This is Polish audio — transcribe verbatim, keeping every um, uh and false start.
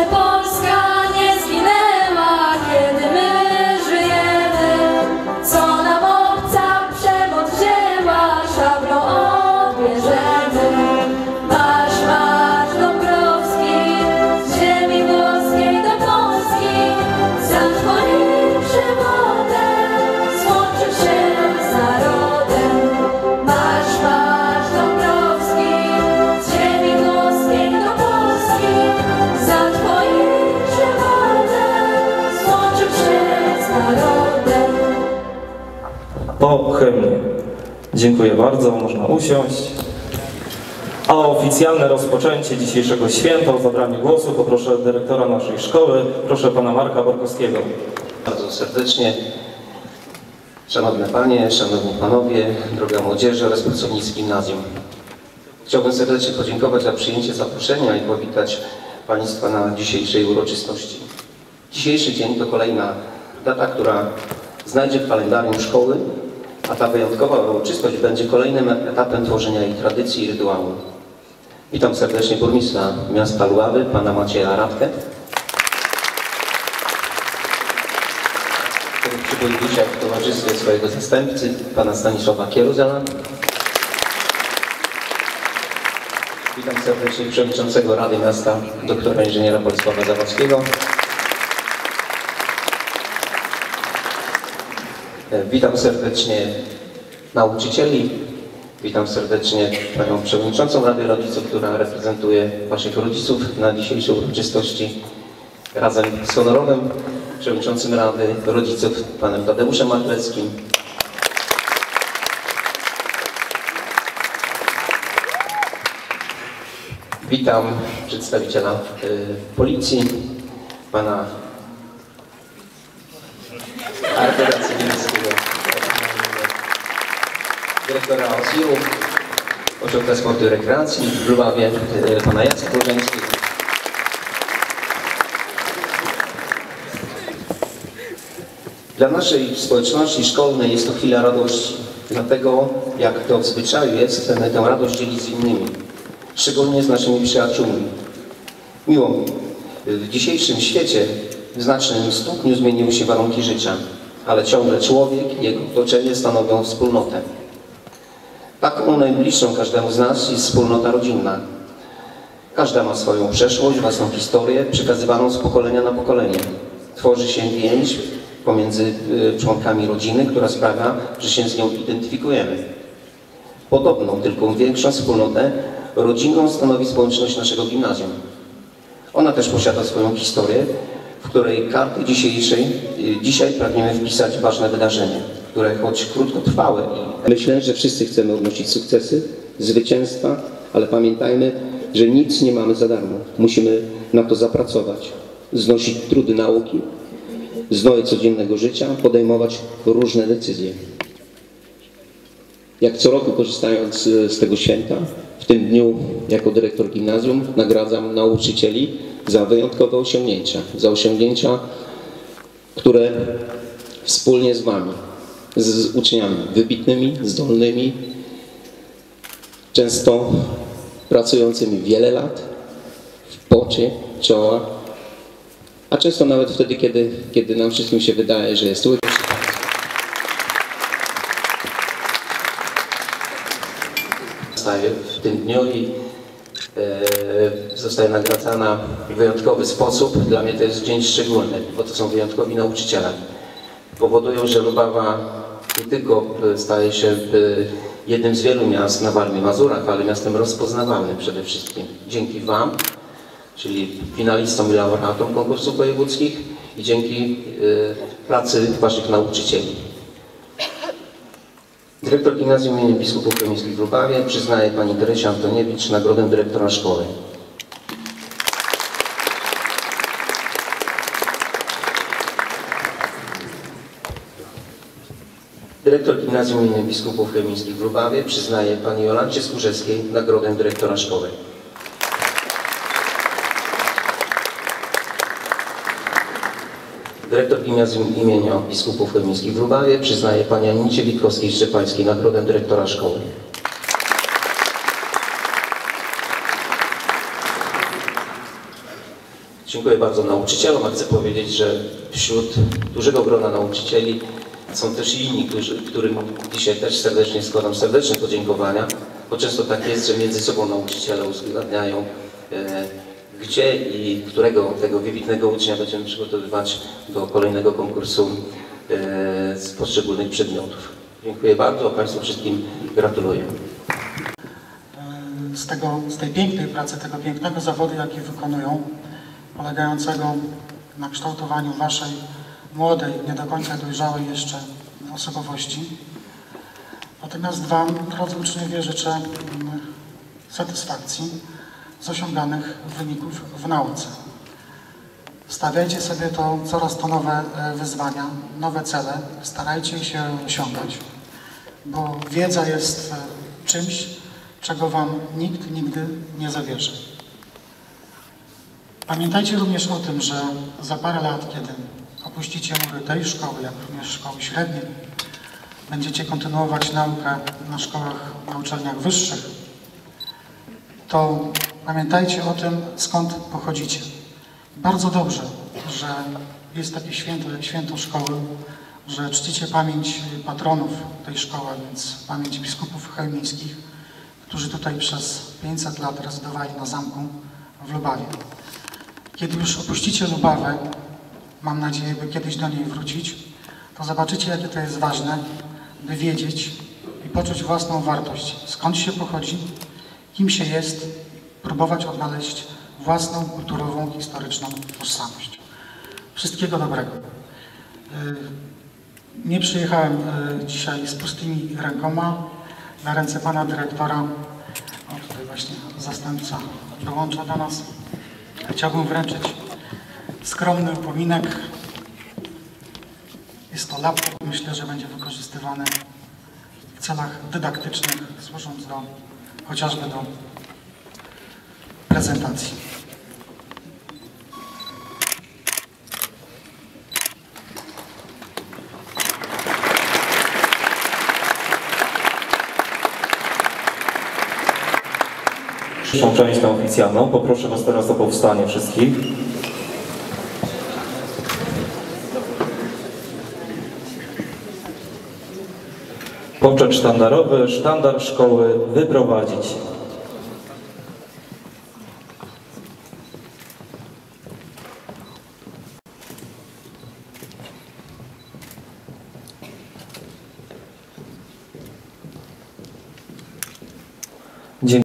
Polska nie zginęła, kiedy my żyjemy. Co nam obca przemoc wzięła, szablą odbierzemy. Marsz, marsz Dąbrowski, z ziemi włoskiej do Polski, za twoim przewodem złączył się z narodem. Marsz, marsz Dąbrowski, z ziemi włoskiej do Polski, za twoim przewodem złączył się z narodem. Po hymnie. Dziękuję bardzo, można usiąść. A o oficjalne rozpoczęcie dzisiejszego święta, o zabranie głosu poproszę dyrektora naszej szkoły, proszę pana Marka Borkowskiego. Bardzo serdecznie. Szanowne Panie, Szanowni Panowie, droga młodzieży oraz pracownicy gimnazjum. Chciałbym serdecznie podziękować za przyjęcie zaproszenia i powitać Państwa na dzisiejszej uroczystości. Dzisiejszy dzień to kolejna data, która znajdzie w kalendarium szkoły, a ta wyjątkowa uroczystość będzie kolejnym etapem tworzenia jej tradycji i rytuału. Witam serdecznie burmistrza miasta Lubawy, pana Macieja Radkę, który przybył dzisiaj w towarzystwie swojego zastępcy, pana Stanisława Kieruzela. Witam serdecznie przewodniczącego Rady Miasta, doktora inżyniera Bolesława Zawadzkiego. Witam serdecznie nauczycieli, witam serdecznie panią przewodniczącą Rady Rodziców, która reprezentuje waszych rodziców na dzisiejszej uroczystości, razem z honorowym przewodniczącym Rady Rodziców, panem Tadeuszem Martleckim. Witam przedstawiciela y, policji, pana Artura Cywilskiego, dyrektora O S I U, Ośrodka Sportu i Rekreacji w Lubawie, pana Jacka Łożeńskiego. Dla naszej społeczności szkolnej jest to chwila radości, dlatego jak to w zwyczaju jest, chcemy tę radość dzielić z innymi, szczególnie z naszymi przyjaciółmi. Miło mi, w dzisiejszym świecie w znacznym stopniu zmieniły się warunki życia, ale ciągle człowiek i jego otoczenie stanowią wspólnotę. Taką najbliższą każdemu z nas jest wspólnota rodzinna. Każda ma swoją przeszłość, własną historię, przekazywaną z pokolenia na pokolenie. Tworzy się więź pomiędzy członkami rodziny, która sprawia, że się z nią identyfikujemy. Podobną, tylko większą wspólnotę rodzinną stanowi społeczność naszego gimnazjum. Ona też posiada swoją historię, w której karty dzisiejszej, dzisiaj pragniemy wpisać ważne wydarzenie, które choć krótkotrwałe. Myślę, że wszyscy chcemy odnosić sukcesy, zwycięstwa, ale pamiętajmy, że nic nie mamy za darmo. Musimy na to zapracować, znosić trudy nauki, znoje codziennego życia, podejmować różne decyzje. Jak co roku, korzystając z tego święta, w tym dniu jako dyrektor gimnazjum nagradzam nauczycieli za wyjątkowe osiągnięcia, za osiągnięcia, które wspólnie z wami, z uczniami wybitnymi, zdolnymi, często pracującymi wiele lat, w pocie czoła, a często nawet wtedy, kiedy, kiedy nam wszystkim się wydaje, że jest łatwo. Zostaje w tym dniu i e, zostaje nagradzana w wyjątkowy sposób. Dla mnie to jest dzień szczególny, bo to są wyjątkowi nauczyciele. Powodują, że Lubawa nie tylko staje się jednym z wielu miast na Warmii i Mazurach, ale miastem rozpoznawalnym przede wszystkim dzięki wam, czyli finalistom i laureatom konkursów wojewódzkich i dzięki y, pracy waszych nauczycieli. Dyrektor Gimnazjum im. Biskupów Chemińskich w Lubawie przyznaje pani Teresie Antoniewicz nagrodę dyrektora szkoły. Dyrektor Gimnazjum im. Biskupów Chemińskich w Lubawie przyznaje pani Jolancie Skórzewskiej nagrodę dyrektora szkoły. Dyrektor Gimnazjum imienia Biskupów Chemińskich w Lubawie przyznaje pani Anicie Witkowskiej-Szczepańskiej nagrodę dyrektora szkoły. Dziękuję bardzo nauczycielom, a chcę powiedzieć, że wśród dużego grona nauczycieli są też i inni, którzy, którym dzisiaj też serdecznie składam serdeczne podziękowania, bo często tak jest, że między sobą nauczyciele uzgadniają, e, gdzie i którego tego wybitnego ucznia będziemy przygotowywać do kolejnego konkursu e, z poszczególnych przedmiotów. Dziękuję bardzo, a Państwu wszystkim gratuluję. Z, tego, z tej pięknej pracy, tego pięknego zawodu, jaki wykonują, polegającego na kształtowaniu Waszej młodej, nie do końca dojrzałej jeszcze osobowości. Natomiast Wam, drodzy uczniowie, życzę mm, satysfakcji z osiąganych wyników w nauce. Stawiajcie sobie to coraz to nowe e, wyzwania, nowe cele, starajcie się osiągać, bo wiedza jest e, czymś, czego Wam nikt nigdy nie zabierze. Pamiętajcie również o tym, że za parę lat, kiedy opuścicie mury tej szkoły, jak również szkoły średniej, będziecie kontynuować naukę na szkołach, na uczelniach wyższych, to pamiętajcie o tym, skąd pochodzicie. Bardzo dobrze, że jest takie święto jak święto szkoły, że czcicie pamięć patronów tej szkoły, więc pamięć biskupów chełmińskich, którzy tutaj przez pięćset lat rezydowali na zamku w Lubawie. Kiedy już opuścicie Lubawę, mam nadzieję, by kiedyś do niej wrócić, to zobaczycie, jakie to jest ważne, by wiedzieć i poczuć własną wartość, skąd się pochodzi, kim się jest, próbować odnaleźć własną kulturową, historyczną tożsamość. Wszystkiego dobrego. Nie przyjechałem dzisiaj z pustymi rękoma. Na ręce pana dyrektora, o tutaj właśnie zastępca dołącza do nas. Chciałbym wręczyć skromny upominek. Jest to laptop, myślę, że będzie wykorzystywany w celach dydaktycznych, służąc do, chociażby do prezentacji. Pierwszą część tę oficjalną. Poproszę Was teraz o powstanie wszystkich. Poczet sztandarowy, sztandar szkoły wyprowadzić.